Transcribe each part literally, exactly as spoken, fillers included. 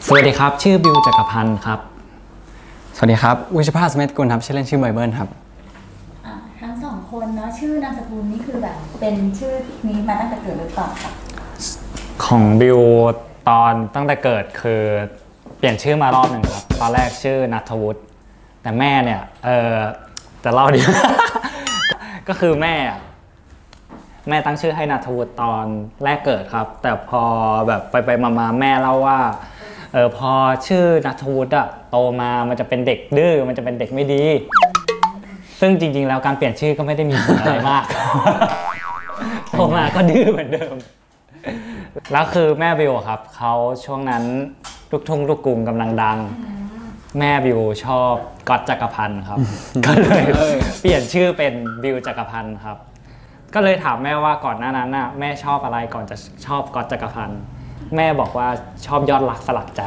สวัสดีครับชื่อบิวจักรพันธ์ครับสวัสดีครับวิชภาสเมธกุลครับชื่อเล่นชื่อไบเบิลครับทั้งสองคนเนาะชื่อนามสกุลนี่คือแบบเป็นชื่อนี้มาตั้งแต่เกิดหรือเปล่าครับของบิวตอนตั้งแต่เกิดคือเปลี่ยนชื่อมารอบหนึ่งครับตอนแรกชื่อณัฐวุฒิแต่แม่เนี่ยเออจะเล่าดี ก็คือแม่แม่ตั้งชื่อให้ณัฐวุฒิตอนแรกเกิดครับแต่พอแบบไปไปมาแม่เล่าว่าเออพอชื่อณัฐวุฒิอะโตมามันจะเป็นเด็กดื้อมันจะเป็นเด็กไม่ดีซึ่งจริงๆแล้วการเปลี่ยนชื่อก็ไม่ได้มีผลอะไรมากโตมาก็ดื้อเหมือนเดิมแล้วคือแม่บิวครับเขาช่วงนั้นลูกทุ่งลูกกรุงกำลังดังแม่บิวชอบก๊อตจักรพันธ์ครับก็เลยเปลี่ยนชื่อเป็นบิวจักรพันธ์ครับก็เลยถามแม่ว่าก่อนหน้านั้นน่ะแม่ชอบอะไรก่อนจะชอบก๊อตจักรพันธ์แม่บอกว่าชอบยอดรักสลักใจ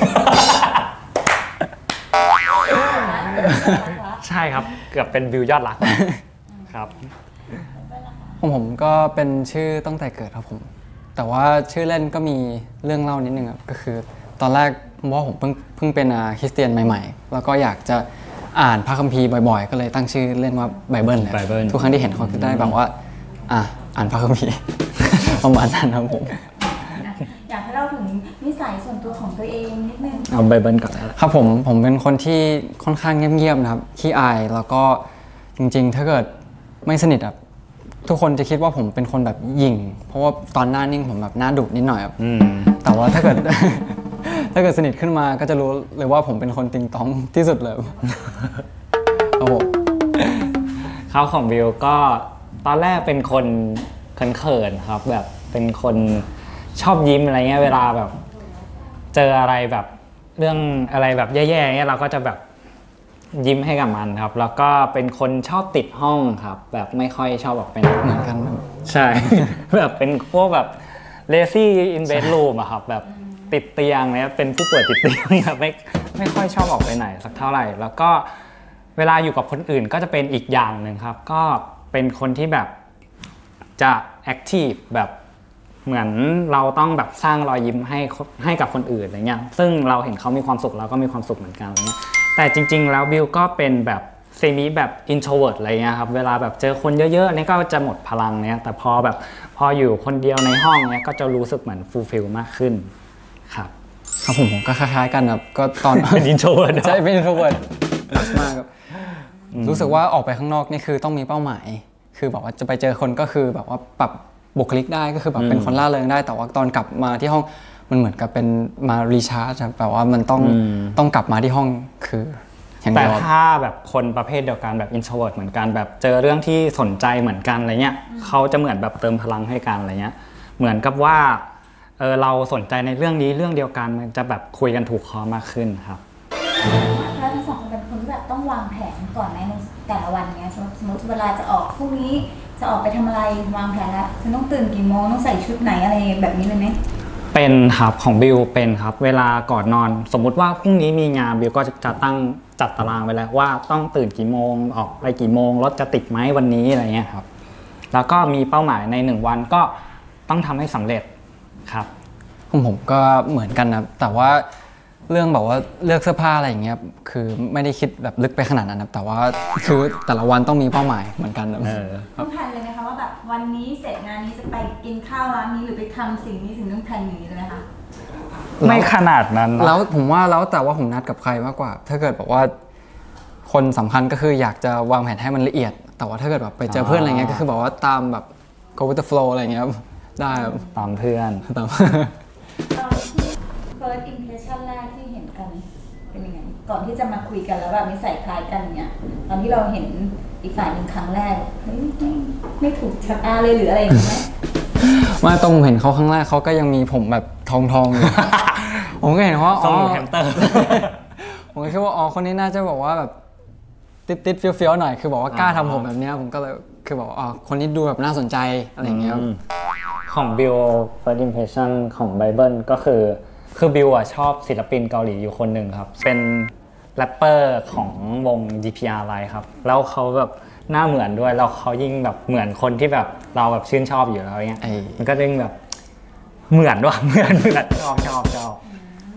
ใช่ครับเกือบเป็นบิวยอดรักครับของผมก็เป็นชื่อตั้งแต่เกิดครับผมแต่ว่าชื่อเล่นก็มีเรื่องเล่านิดนึงครับก็คือตอนแรกผมว่าผมเพิ่งเพิ่งเป็นคริสเตียนใหม่ๆแล้วก็อยากจะอ่านพระคัมภีร์บ่อยๆก็เลยตั้งชื่อเล่นว่าไบเบิลเลยทุกครั้งที่เห็นเขาก็ได้แบบว่าอ่ะอ่านพระคัมภีร์ประมาณนั้นครับผมอยากให้เล่าถึงนิสัยส่วนตัวของตัวเองนิดนึงเอาไบเบิลก่อนครับผมผมเป็นคนที่ค่อนข้างเงียบๆนะครับขี้อายแล้วก็จริงๆถ้าเกิดไม่สนิทอ่ะทุกคนจะคิดว่าผมเป็นคนแบบหยิ่งเพราะว่าตอนหน้านิ่งผมแบบหน้าดุนิดหน่อยครับแต่ว่าถ้าเกิดถ้าเกิดสนิทขึ้นมาก็จะรู้เลยว่าผมเป็นคนติงตองที่สุดเลยครับผมเขาของบิวก็ตอนแรกเป็นคนเขินๆครับแบบเป็นคนชอบยิ้มอะไรเงี้ยเวลาแบบเจออะไรแบบเรื่องอะไรแบบแย่ๆเงี้ยเราก็จะแบบยิ้มให้กับมันครับแล้วก็เป็นคนชอบติดห้องครับแบบไม่ค่อยชอบออกไปไหนเหมือนกันใช่แบบเป็นพวกแบบ lazy in bedroom อะครับแบบติดเตียงเนี่ยเป็นผู้ป่วยติดเตียงครับไม่ไม่ค่อยชอบออกไปไหนสักเท่าไหร่แล้วก็เวลาอยู่กับคนอื่นก็จะเป็นอีกอย่างหนึ่งครับก็เป็นคนที่แบบจะ active แบบเหมือนเราต้องแบบสร้างรอยยิ้มให้ให้กับคนอื่นอะไรเงี้ยซึ่งเราเห็นเขามีความสุขเราก็มีความสุขเหมือนกันอะไรเงี้ยแต่จริงๆแล้วบิวก็เป็นแบบเซมิแบบ introvert อะไรเงี้ยครับเวลาแบบเจอคนเยอะๆนี่ก็จะหมดพลังเนี้ยแต่พอแบบพออยู่คนเดียวในห้องเนี้ยก็จะรู้สึกเหมือน fulfill มากขึ้นครับครับผมผมก็คล้ายๆกันครับก็ตอนเป็น introvert ใช่เป็น introvert มากครับรู้สึกว่าออกไปข้างนอกนี่คือต้องมีเป้าหมายคือแบบว่าจะไปเจอคนก็คือแบบว่าปรับบุคลิกได้ก็คือแบบเป็นคนล่าเริงได้แต่ว่าตอนกลับมาที่ห้องมันเหมือนกับเป็นมารีชาร์จแบบว่ามันต้องต้องกลับมาที่ห้องคือแต่ถ้าแบบคนประเภทเดียวกันแบบ introvert เหมือนกันแบบเจอเรื่องที่สนใจเหมือนกันอะไรเงี้ยเขาจะเหมือนแบบเติมพลังให้กันอะไรเงี้ยเหมือนกับว่าเออเราสนใจในเรื่องนี้เรื่องเดียวกันมันจะแบบคุยกันถูกคอมากขึ้นครับถ้าทั้งสองคนเป็นคนที่แบบต้องวางแผนก่อนในแต่ละวันเงี้ยสมมติเวลาจะออกพรุ่งนี้จะออกไปทำอะไรวางแผนแล้วฉันต้องตื่นกี่โมงต้องใส่ชุดไหนอะไรแบบนี้เลยไหมเป็นครับของบิวเป็นครับเวลาก่อนนอนสมมุติว่าพรุ่งนี้มีงานบิวก็จะตั้งจัดตารางไว้แล้วว่าต้องตื่นกี่โมงออกไปกี่โมงรถจะติดไหมวันนี้อะไรเงี้ยครับแล้วก็มีเป้าหมายในหนึ่งวันก็ต้องทำให้สำเร็จครับของผมก็เหมือนกันนะแต่ว่าเรื่องแบบว่าเลือกเสื้อผ้าอะไรอย่างเงี้ยคือไม่ได้คิดแบบลึกไปขนาดนั้นนะแต่ว่าคือแต่ละวันต้องมีเป้าหมายเหมือนกันต้องแผนเลยไหมคะว่าแบบวันนี้เสร็จงานนี้จะไปกินข้าวร้านนี้หรือไปทำสิ่งนี้สิ่งต้องแผนอย่างนี้เลยไหมคะไม่ขนาดนั้นแล้วผมว่าแล้วแต่ว่าผมนัดกับใครมากกว่าถ้าเกิดบอกว่าคนสำคัญก็คืออยากจะวางแผนให้มันละเอียดแต่ว่าถ้าเกิดแบบไปเจอเพื่อนอะไรเงี้ยก็คือบอกว่าตามแบบ go with the flow อะไรเงี้ยได้ตามเพื่อนตามตอนที่ first impression แรกที่เห็นกันเป็นยังไงก่อนที่จะมาคุยกันแล้วแบบนิสัยคล้ายกันเนี้ยตอนที่เราเห็นอีกฝ่ายหนึ่งครั้งแรกเฮ้ยไม่ถูกชะตาเลยหรืออะไรอย่างเงี้ยมาตรงเห็นเขาครั้งแรกเขาก็ยังมีผมแบบทองทองอยู่ผมก็เห็นว่าอ๋อแฮมสเตอร์ผมก็คิดว่าอ๋อคนนี้น่าจะบอกว่าแบบติดติดเฟี้ยวเฟี้ยวหน่อยคือบอกว่ากล้าทำผมแบบนี้ผมก็เลยคือบอกอ๋อคนนี้ดูแบบน่าสนใจอะไรอย่างเงี้ยของบิว first impression ของไบเบิลก็คือคือบิวอ่ะชอบศิลปินเกาหลีอยู่คนหนึ่งครับเป็นแรปเปอร์ของวง ดี พี อาร์ ไลน์ครับแล้วเขาแบบหน้าเหมือนด้วยแล้วเขายิ่งแบบเหมือนคนที่แบบเราแบบชื่นชอบอยู่แล้วเงี้ยมันก็ยิ่งแบบเหมือนด้วยเหมือนเหมือนชอบชอบชอบแ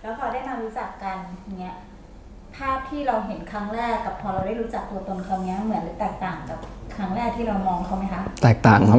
แล้วพอได้มารู้จักกันเนี้ยภาพที่เราเห็นครั้งแรกกับพอเราได้รู้จักตัวตนเขาเนี้ยเหมือนหรือแตกต่างกับครั้งแรกที่เรามองเขาไหมคะแตกต่างครับ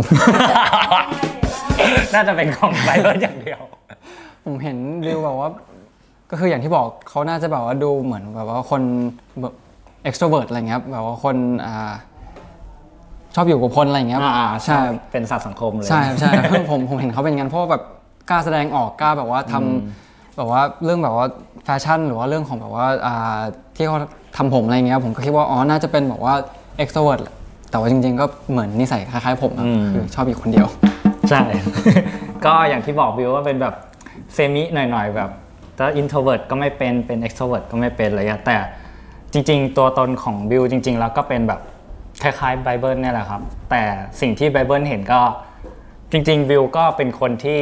น่าจะเป็นของไบเบิลอย่างเดียวผมเห็นวิวแบบว่าก็คืออย่างที่บอกเขาน่าจะแบบว่าดูเหมือนแบบว่าคนแบบ extrovert อะไรเงี้ยแบบว่าคนอ่าชอบอยู่กับคนอะไรเงี้ยอ่าใช่เป็นสัตว์สังคมเลยใช่ใช่คือผมผมเห็นเขาเป็นงั้นเพราะว่าแบบกล้าแสดงออกกล้าแบบว่าทำแบบว่าเรื่องแบบว่าแฟชั่นหรือว่าเรื่องของแบบว่าอ่าที่เขาทำผมอะไรเงี้ยผมก็คิดว่าอ๋อน่าจะเป็นแบบว่า extrovert แต่ว่าจริงๆก็เหมือนนิสัยคล้ายๆผมอะคือชอบอยู่คนเดียวใช่ ก็อย่างที่บอกบิวว่าเป็นแบบเซมิหน่อยๆแบบถ้า introvert ก็ไม่เป็นเป็น extrovert ก็ไม่เป็นอะไรอย่างเงี้ยแต่จริงๆตัวตนของบิวจริงๆแล้วก็เป็นแบบคล้ายๆไบเบิลเนี่ยแหละครับแต่สิ่งที่ไบเบิลเห็นก็จริงๆบิวก็เป็นคนที่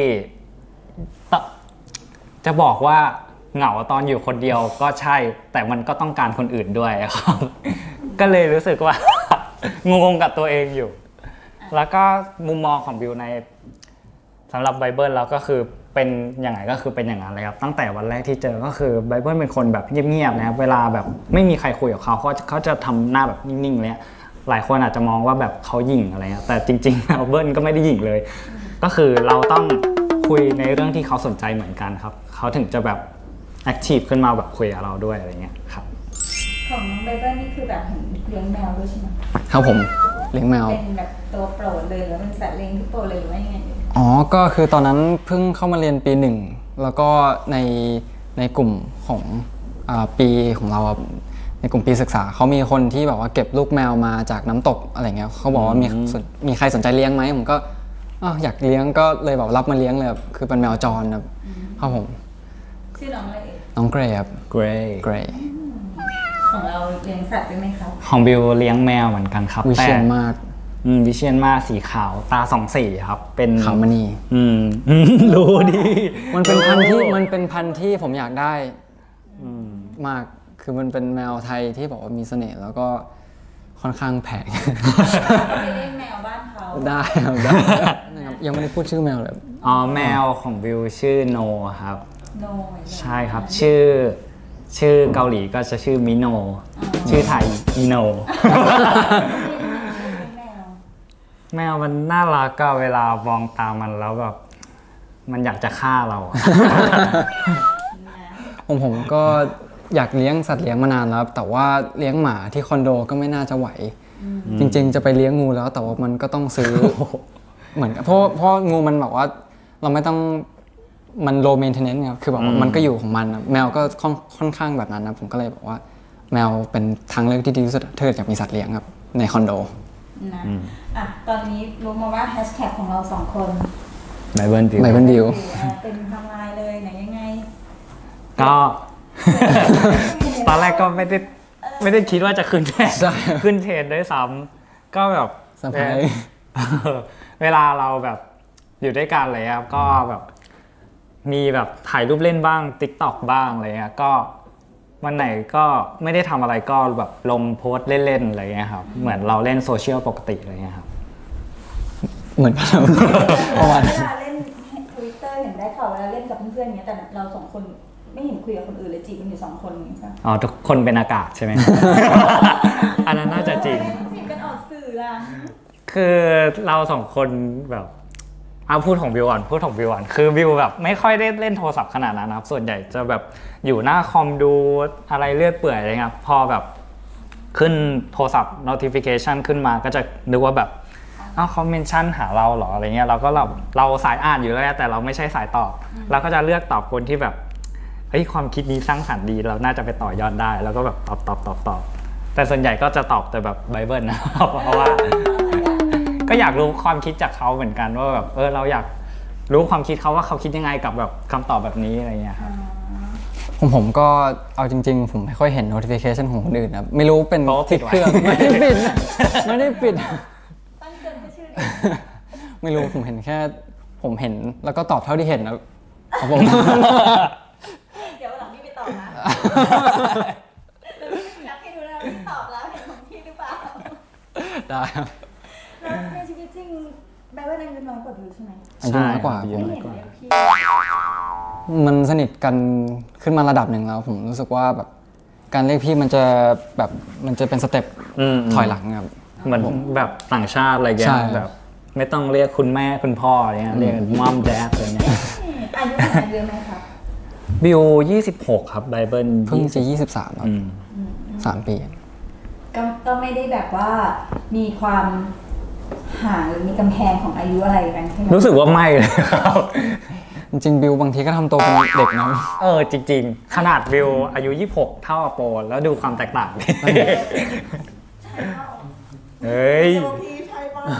จะบอกว่าเหงาตอนอยู่คนเดียวก็ใช่แต่มันก็ต้องการคนอื่นด้วยครับ ก็เลยรู้สึกว่า งงกับตัวเองอยู่แล้วก็มุมมองของบิวในสำหรับไบเบิลแล้วก็คือเป็นอย่างไรก็คือเป็นอย่างนั้นเลยครับตั้งแต่วันแรกที่เจอก็คือไบเบิลเป็นคนแบบเงียบๆนะครับเวลาแบบไม่มีใครคุยกับเขาเขาเขาจะทำหน้าแบบนิ่งๆเลยหลายคนอาจจะมองว่าแบบเขาหยิ่งอะไรเงี้ยแต่จริงๆแล้วเบิลก็ไม่ได้หยิ่งเลยก็คือเราต้องคุยในเรื่องที่เขาสนใจเหมือนกันครับเขาถึงจะแบบแอคทีฟขึ้นมาแบบคุยกับเราด้วยอะไรเงี้ยครับของน้องไบเบิลนี่คือแบบเลี้ยงแมวด้วยใช่ไหมครับผมเลี้ยงแมวเป็นแบบตัวโปรดเลยหรือเป็นสัตว์เลี้ยงที่โปรดเลยหรือว่ายังไงอ๋อก็คือตอนนั้นเพิ่งเข้ามาเรียนปีหนึ่งแล้วก็ในในกลุ่มของอ่าปีของเราในกลุ่มปีศึกษาเขามีคนที่แบบว่าเก็บลูกแมวมาจากน้ำตกอะไรเงี้ยเขาบอกว่ามีมีใครสนใจเลี้ยงไหมผมก็อยากเลี้ยงก็เลยแบบรับมาเลี้ยงเลยคือเป็นแมวจรครับครับผมชื่อน้องอะไรเอ่ยน้องเกรย์ครับเกรย์เกรย์ของเราเลี้ยงสัตว์ด้วยไหมครับของบิวเลี้ยงแมวเหมือนกันครับวิเชียรมากวิเชียรมากสีขาวตาสองสีครับเป็นขาวมณีอืมรู้ดีมันเป็นพันธุ์ที่มันเป็นพันธุ์ที่ผมอยากได้มากคือมันเป็นแมวไทยที่บอกว่ามีเสน่ห์แล้วก็ค่อนข้างแพงไปเล่นแมวบ้านเขาได้ครับได้ยังไม่ได้พูดชื่อแมวเลยอ๋อแมวของบิวชื่อโนครับโนใช่ครับชื่อชื่อเกาหลีก็จะชื่อมิโนชื่อไทยอีโนแมวมันน่ารักก็เวลามองตามันแล้วแบบมันอยากจะฆ่าเราผมผมก็อยากเลี้ยงสัตว์เลี้ยงมานานแล้วแต่ว่าเลี้ยงหมาที่คอนโดก็ไม่น่าจะไหวจริงๆจะไปเลี้ยงงูแล้วแต่ว่ามันก็ต้องซื้อเหมือนเพราะเพราะงูมันบอกว่าเราไม่ต้องมัน low maintenance ครับคือแบบมันก็อยู่ของมันแมวก็ค่อนข้างแบบนั้นนะผมก็เลยบอกว่าแมวเป็นทางเลือกที่ดีที่สุดถ้าเกิดอยากมีสัตว์เลี้ยงครับในคอนโดนะอ่ะตอนนี้รู้มาว่าแฮชแท็กของเราสองคนไบเบิลดิวไบเบิลดิวเป็นทำลายเลยไหนยังไงก็ตอนแรกก็ไม่ได้ไม่ได้คิดว่าจะขึ้นเทรนขึ้นเทรนด้วยซ้ำก็แบบเวลาเราแบบอยู่ด้วยกันอะไรครับก็แบบมีแบบถ่ายรูปเล่นบ้าง TikTok บ้างอะไรเงี้ยก็วันไหนก็ไม่ได้ทำอะไรก็แบบลงโพสต์เล่นๆอะไรเงี้ยครับเหมือนเราเล่นโซเชียลปกติอะไรเงี้ยครับเหมือนเราประมาณเวลาเล่น Twitter เห็นได้ข่าวเวลาเล่นกับเพื่อนๆเงี้ยแต่เราสองคนไม่เห็นคุยกับคนอื่นเลยจีบกันอยู่สองคนอย่างนี้ใช่อ๋อทุกคนเป็นอากาศใช่ไหมอันนั้นน่าจะจริงจีบกันออกสื่อล่ะคือเราสองคนแบบเอาพูดของบิวก่อนพูดของบิวก่อนคือบิวแบบไม่ค่อยได้เล่นโทรศัพท์ขนาดนั้นนะครับส่วนใหญ่จะแบบอยู่หน้าคอมดูอะไรเรื่อยเปื่อยอะไรเงี้ยพอแบบขึ้นโทรศัพท์ notification ขึ้นมาก็จะนึกว่าแบบอ้าวเขาเมนชั่นหาเราเหรออะไรเงี้ยเราก็เราเราสายอ่านอยู่แล้วแต่เราไม่ใช่สายตอบเราก็จะเลือกตอบคนที่แบบเฮ้ยความคิดนี้สร้างสรรค์ดีเราน่าจะไปต่อยอดได้แล้วก็แบบตอบตอบตอบตอบแต่ส่วนใหญ่ก็จะตอบแต่แบบไบเบิลนะเพราะว่าก็อยากรู้ความคิดจากเขาเหมือนกันว่าแบบเออเราอยากรู้ความคิดเขาว่าเขาคิดยังไงกับแบบคำตอบแบบนี้อะไรเงี้ยครับผมผมก็เอาจริงๆผมไม่ค่อยเห็น notification ของคนอื่นนะไม่รู้เป็นติดเครื่องไม่ได้ปิดไม่ได้ปิดตั้งเตือนชื่อไม่รู้ผมเห็นแค่ผมเห็นแล้วก็ตอบเท่าที่เห็นนะผมเดี๋ยวหลังพี่ไปตอบนะอยากให้ดูนะพี่ตอบแล้วเห็นของพี่หรือเปล่าได้ครับในชีวิตจริงแปลว่าในเงินน้อยกว่าบิวใช่ไหมอายุน้อยกว่าไม่เห็นเลยพี่มันสนิทกันขึ้นมาระดับหนึ่งแล้ว ผมรู้สึกว่าแบบการเรียกพี่มันจะแบบมันจะเป็นสเต็ปอืมถอยหลังครับเหมือนแบบต่างชาติอะไรเงี้ใช่ยแบบไม่ต้องเรียกคุณแม่คุณพ่ออะไรเงี้ยเรียกมัมแดดอะไรเงี้ยอายุห่างกันเยอะไหมครับบิวยี่สิบหกครับไบเบิลเพิ่งจะยี่สิบสามแล้วอืมสามปีก็ก็ไม่ได้แบบว่ามีความห่างหรือมีกำแพงของอายุอะไรกันใช่ไหมรู้สึกว่าไม่เลยครับจริงๆบิวบางทีก็ทำตัวเป็นเด็กนะเออจริงๆ ขนาดบิวอายุยี่สิบหกเท่ากับโปรแล้วดูความแตกต่างดิเฮ้ยโอเคใช่ป่ะ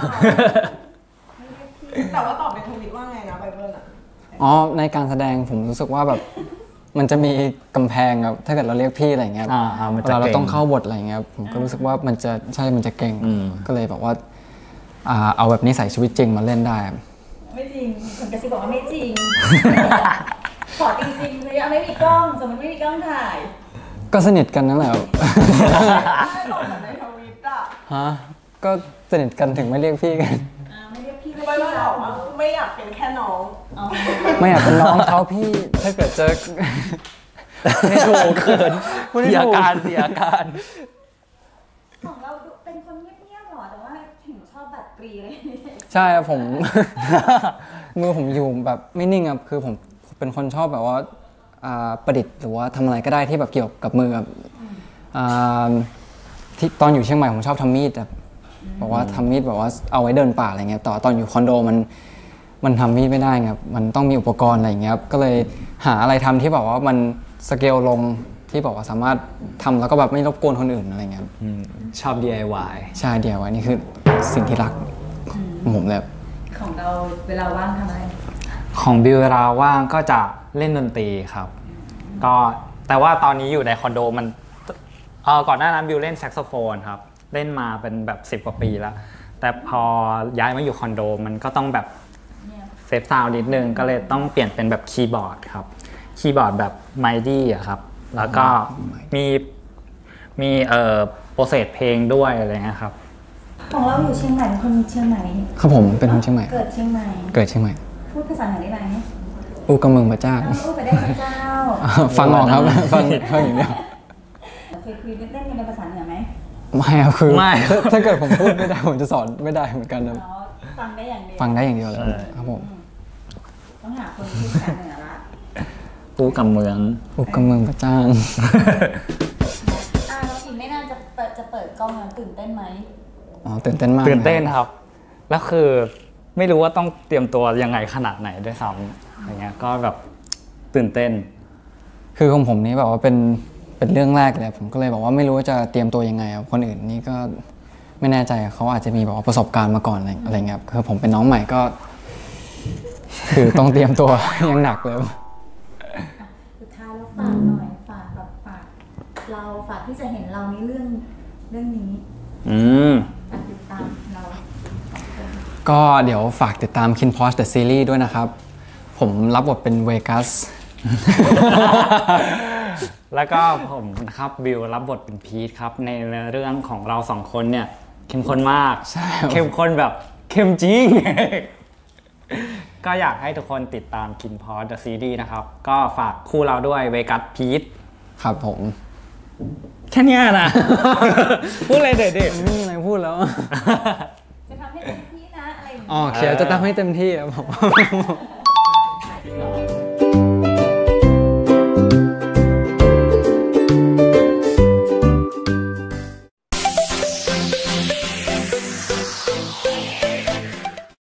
แต่ว่าตอบในทวิตว่าไงนะไบเบิลอะอ๋อในการแสดงผมรู้สึกว่าแบบมันจะมีกำแพงครับถ้าเกิดเราเรียกพี่อะไรเงี้ยอ่าอ่ามันเวจะลาเราเก่งต้องเข้าบทอะไรเงี้ยผมก็รู้สึกว่ามันจะใช่มันจะเก่งอืมก็เลยแบบว่าอ่าเอาแบบนี้ใส่ชีวิตจริงมาเล่นได้ไม่จริงคนกระซิบบอกว่าไม่จริง ขอจริงๆเลยอ่ะไม่มีกล้องสมมติไม่มีกล้องถ่ายก็สนิทกันนั่นแหละครับไม่ตอบแบบในทวิตอะฮะก็สนิทกันถึงไม่เรียกพี่กันอ่าไม่เรียกพี่ไบเบิลบอกว่าไม่อยากเป็นแค่น้องอ๋อไม่อยากเป็นน้องเขาพี่ถ้าเกิดเจอไม่ถูกเขินพูดไม่เสียถูกการเสียการของเราดูเป็นคนเงียบๆหรอแต่ว่าถึงชอบบัตรปรีเลยใช่ครับผม มือผมอยู่แบบไม่นิ่งครับคือผมเป็นคนชอบแบบว่าอ่าประดิษฐ์หรือว่าทำอะไรก็ได้ที่แบบเกี่ยวกับมือครับอ่าที่ตอนอยู่เชียงใหม่ผมชอบทำมีดแบบบอกว่าทำมีดแบบว่าเอาไว้เดินป่าอะไรเงี้ยแต่ว่าตอนอยู่คอนโดมันมันทำมีดไม่ได้ครับมันต้องมีอุปกรณ์อะไรอย่างเงี้ยครับก็เลยหาอะไรทำที่แบบว่ามันสเกลลงที่บอกว่าสามารถทำแล้วก็แบบไม่รบกวนคนอื่นอะไรเงี้ยครับอืมชอบ ดี ไอ วายใช่เดียวไว้นี่คือสิ่งที่รักของผมเลยครับของเราเวลาว่างทำอะไรของบิวเวลาว่างก็จะเล่นดนตรีครับ ก็แต่ว่าตอนนี้อยู่ในคอนโดมันเออก่อนหน้านั้นบิวเล่นแซกโซโฟนครับ เล่นมาเป็นแบบสิบกว่าปีแล้ว แต่พอย้ายมาอยู่คอนโดมันก็ต้องแบบเซฟซาวด์นิดนึงก็เลยต้องเปลี่ยนเป็นแบบคีย์บอร์ดครับคีย์บอร์ดแบบไมดี้อะครับแล้วก็มีมีเอ่อโปรเซสเพลงด้วยอะไรเงี้ยครับของเราอยู่เชียงใหม่เป็นคนเชียงใหม่ครับผมเป็นคนเชียงใหม่เกิดเชียงใหม่เกิดเชียงใหม่พูดภาษาเหนือได้ไหมอูกำเมืองพระเจ้าเออพูดไปได้พระเจ้าฟังออกครับ ฟังฟังอย่างเดียวเคยคุยเล่นกันเป็นภาษาเหนือไหมไม่ครับคือไม่ถ้าถ้าเกิดผมพูดไม่ได้ผมจะสอนไม่ได้เหมือนกันนะอ๋อฟังได้อย่างเดียวฟังได้อย่างเดียวเลยใช่ครับผมต้องหาคนที่ภาษาเหนือละปูกับเมืองอูกำเมืองพระเจ้าอ่าเราอีกไม่นานจะเปิดจะเปิดกล้องแล้วตื่นเต้นไหมอ๋อตื่นเต้นมากตื่นเต้นครับ แล้วคือไม่รู้ว่าต้องเตรียมตัวยังไงขนาดไหนด้วยซ้ำอย่างเงี้ยก็แบบตื่นเต้นคือของผมนี่แบบว่าเป็นเป็นเรื่องแรกเลยผมก็เลยบอกว่าไม่รู้ว่าจะเตรียมตัวยังไงครับคนอื่นนี่ก็ไม่แน่ใจเขาอาจจะมีแบบว่าประสบการณ์มาก่อนอะไรอะไรเงี้ยครับคือผมเป็นน้องใหม่ก็ คือต้องเตรียมตัว ยังหนักเลยสุดท้ายแล้วฝากหน่อยฝากแบบฝากเราฝากที่จะเห็นเราในเรื่องเรื่องนี้อืมฝากติดตามเราก็เดี๋ยวฝากติดตาม Kin Porsche The Series ด้วยนะครับ ผมรับบทเป็นเวกัสแล้วก็ผมนะครับบิวรับบทเป็นพีทครับในเรื่องของเราสองคนเนี่ยเข้มข้นมากใช่ครับเข้มข้นแบบเข้มจริง ก็อยากให้ทุกคนติดตาม Kin p o s The Series นะครับ ก็ฝากคู่เราด้วยเวกัสพีทครับผมแค่เนี้ยนะ พูดอะไรเด็ดไม่มีอะไรพูดแล้วจะทำให้เต็มที่นะอะไรอย่างเงี้ยอ๋อเขียวจะทำให้เต็มที่ครับผม